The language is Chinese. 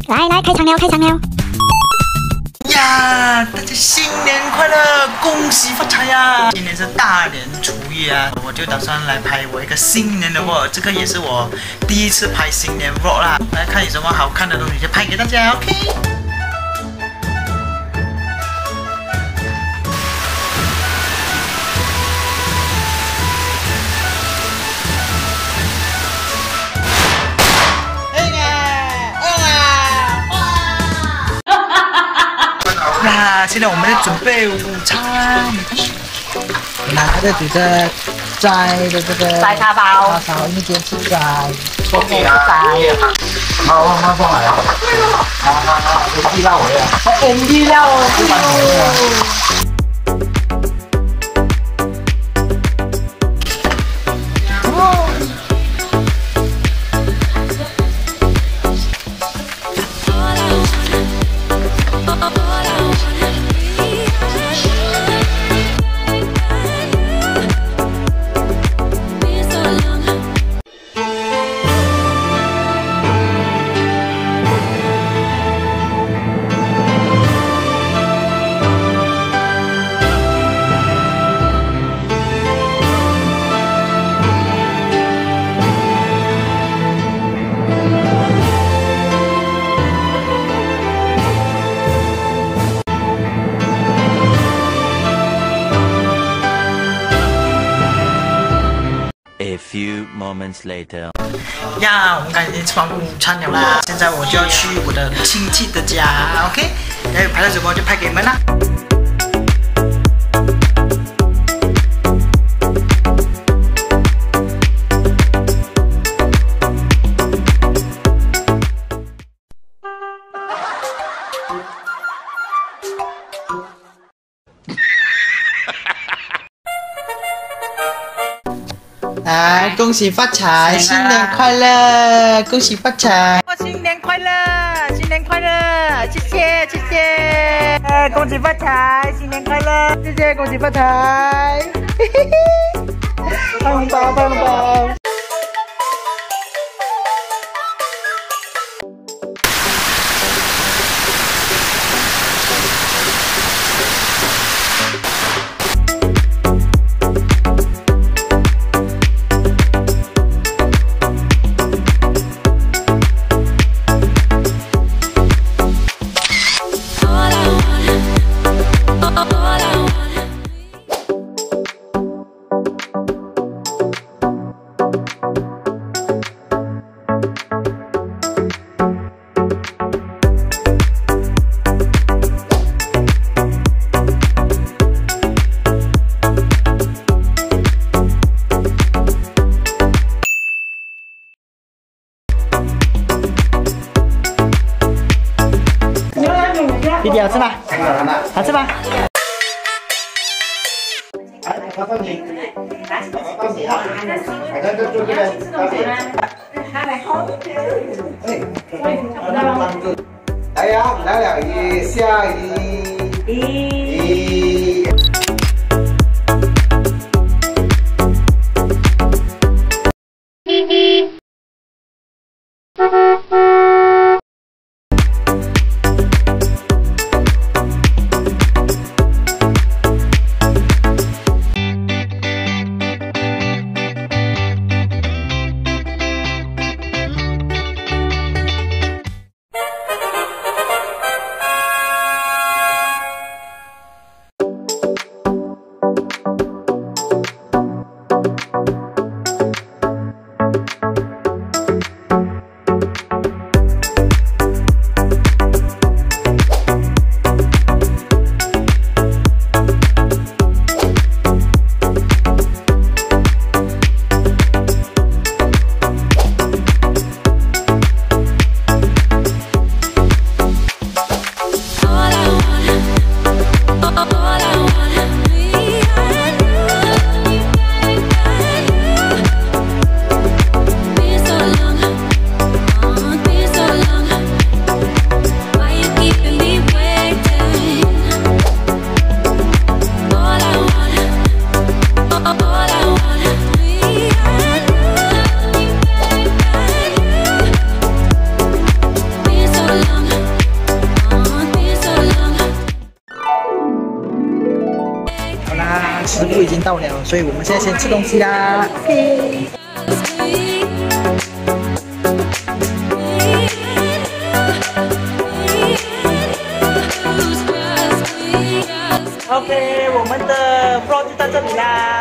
来，开场了，开场了！ 呀，大家新年快乐，恭喜发财呀！今年是大年初一啊，我就打算来拍我一个新年的 vlog， 这个也是我第一次拍新年 vlog 啦。来看有什么好看的东西就拍给大家 ，OK？ 那现在我们在准备午餐。 拿着煮着斋的这个斋叉包， 叉烧，因为今天吃斋。 今天是斋。 好，慢慢放来啊。好，有地料味啊。地料哦。 A few moments later. 呀，我们刚才已经吃完午餐了啦，现在我就要去我的亲戚的家 ，OK？ 然后拍到什么就拍给你们啦。来，恭喜发财，新年快乐！恭喜发财，新年快乐，新年快乐！谢谢，谢谢，恭喜发财，新年快乐！谢谢，恭喜发财！嘿嘿嘿，发红包，发红包！弟弟好吃吗？好吃吗？ 来呀，来了，一下一。 已经到了，所以我们现在先吃东西啦。OK。OK， 我们的 vlog 就到这里啦。